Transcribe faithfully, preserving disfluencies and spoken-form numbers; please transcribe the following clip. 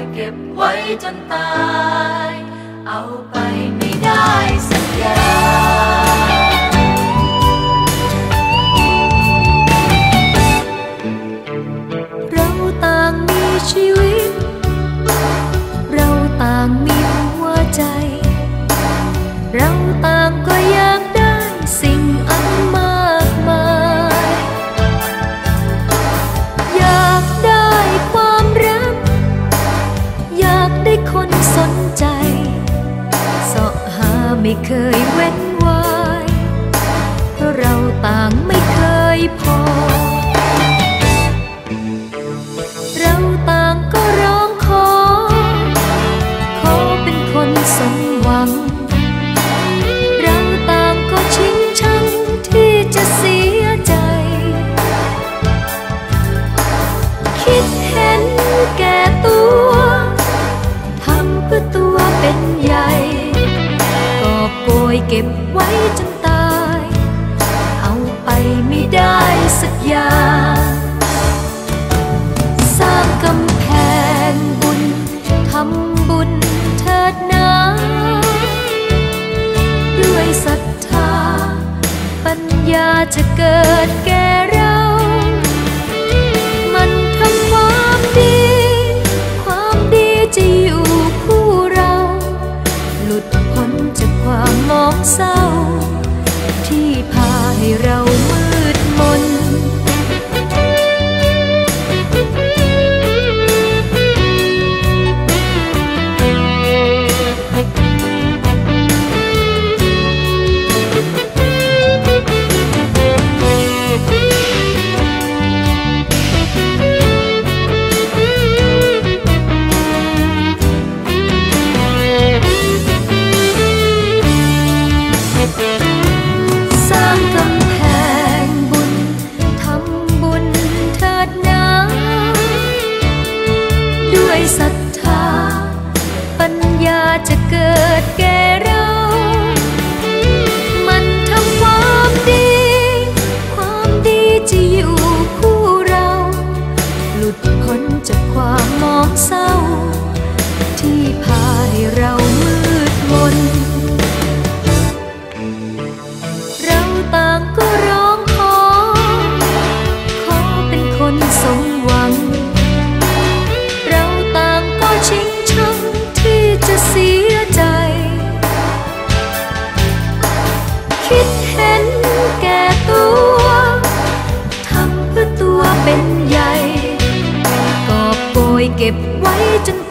เก็บไว้จนตายเอาไปไม่ได้สักอย่างเราต่างมีชีวิตเราต่างมีหัวใจเราต่างก็อยากได้สิ่งอันมากมายอยากได้ความรักอยากได้คนสนใจเสาะหาไม่เคยเว้นวายเพราะเราต่างไม่เคยพอเราต่างก็ร้องขอขอเป็นคนสมหวังเราต่างก็ชิงชังที่จะเสียใจคิดเห็นแก่ตัวทำเพื่อตัวเป็นใหญ่ก็โกยเก็บไว้จนตายเอาไปไม่ได้สักอย่างสร้างกำแพงบุญทำบุญเถิดนะด้วยศรัทธาปัญญาจะเกิดแก่เรามันทำความดีความดีจะอยู่คู่เราหลุดพ้นจากความมองเศร้าที่พาให้เรามืดมนสร้างกำแพงบุญทำบุญเถิดนะด้วยศรัทธาปัญญาจะเกิดแก่เรามันทำความดีความดีจะอยู่คู่เราหลุดพ้นจากความมองเศร้าที่พาให้เรามืดมนเราต่างก็ร้องขอขอเป็นคนสมหวังเราต่างก็ชิงชังที่จะเสียใจคิดเห็นแก่ตัวทำเพื่อตัวเป็นใหญ่กอบโกยเก็บไว้จน